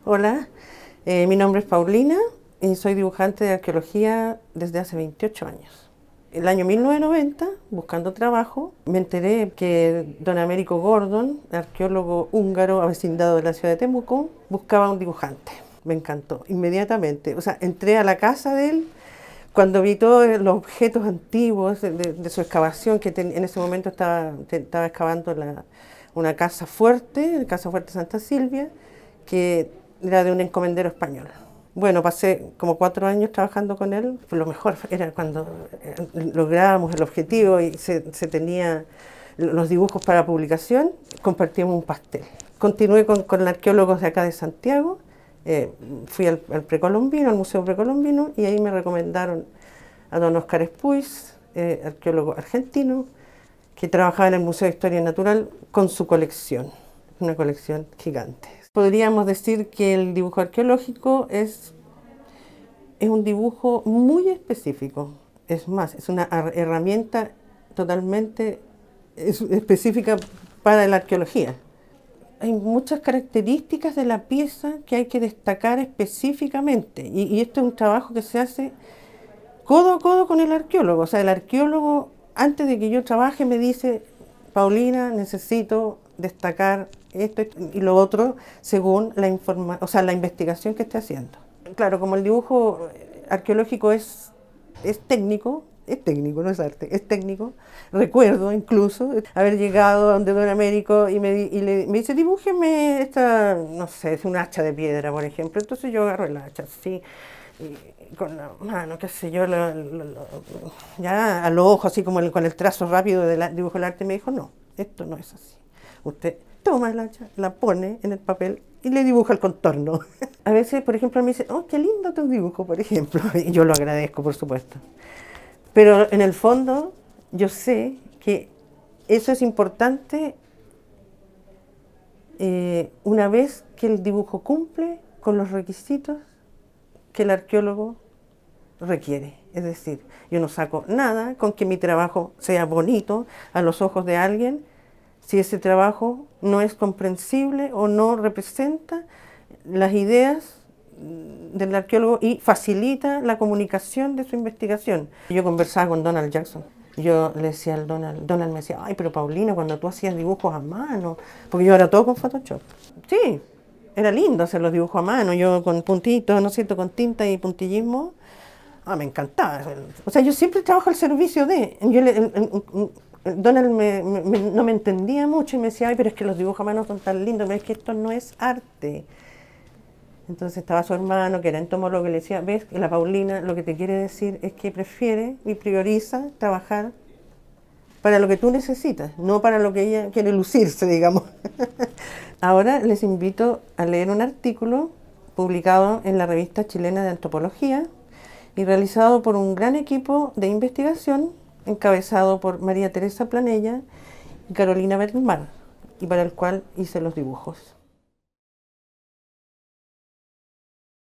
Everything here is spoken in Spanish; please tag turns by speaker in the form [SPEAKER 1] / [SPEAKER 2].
[SPEAKER 1] Hola, mi nombre es Paulina y soy dibujante de arqueología desde hace 28 años. El año 1990, buscando trabajo, me enteré que don Américo Gordon, arqueólogo húngaro avecindado de la ciudad de Temuco, buscaba un dibujante. Me encantó, inmediatamente. O sea, entré a la casa de él cuando vi todos los objetos antiguos de su excavación, que en ese momento estaba excavando una casa fuerte, la Casa Fuerte Santa Silvia, que era de un encomendero español. Bueno, pasé como 4 años trabajando con él. Lo mejor era cuando lográbamos el objetivo y se tenía los dibujos para publicación, compartíamos un pastel. Continué con arqueólogos de acá de Santiago, fui al precolombino, al Museo Precolombino, y ahí me recomendaron a don Óscar Espuis, arqueólogo argentino, que trabajaba en el Museo de Historia Natural con su colección, una colección gigante. Podríamos decir que el dibujo arqueológico es un dibujo muy específico. Es más, es una herramienta totalmente específica para la arqueología. Hay muchas características de la pieza que hay que destacar específicamente. Y esto es un trabajo que se hace codo a codo con el arqueólogo. O sea, el arqueólogo, antes de que yo trabaje, me dice: Paulina, necesito destacar esto y lo otro según la investigación que esté haciendo. Claro, como el dibujo arqueológico es técnico, no es arte, es técnico. Recuerdo incluso haber llegado a donde don Américo y me dice: dibújeme esta, no sé, es un hacha de piedra, por ejemplo. Entonces yo agarro el hacha así, y con la mano, qué sé yo, ya al ojo, así como con el trazo rápido del dibujo del arte, me dijo: no, esto no es así. Usted toma el hacha, la pone en el papel y le dibuja el contorno. A veces, por ejemplo, me dice: oh, qué lindo tu dibujo, por ejemplo. Y yo lo agradezco, por supuesto. Pero en el fondo, yo sé que eso es importante una vez que el dibujo cumple con los requisitos que el arqueólogo requiere. Es decir, yo no saco nada con que mi trabajo sea bonito a los ojos de alguien si ese trabajo no es comprensible o no representa las ideas del arqueólogo y facilita la comunicación de su investigación. Yo conversaba con Donald Jackson. Yo le decía al Donald me decía: ay, pero Paulina, cuando tú hacías dibujos a mano, porque yo era todo con Photoshop. Sí, era lindo hacer los dibujos a mano, yo con puntitos, ¿no es cierto?, con tinta y puntillismo. Me encantaba. O sea, yo siempre trabajo al servicio de... Donald no me entendía mucho y me decía: ay, pero es que los dibujos a mano son tan lindos, pero es que esto no es arte. Entonces estaba su hermano, que era entomólogo, que le decía: ves, que la Paulina lo que te quiere decir es que prefiere y prioriza trabajar para lo que tú necesitas, no para lo que ella quiere lucirse, digamos. Ahora les invito a leer un artículo publicado en la Revista Chilena de Antropología y realizado por un gran equipo de investigación encabezado por María Teresa Planella y Carolina Bernmar, y para el cual hice los dibujos.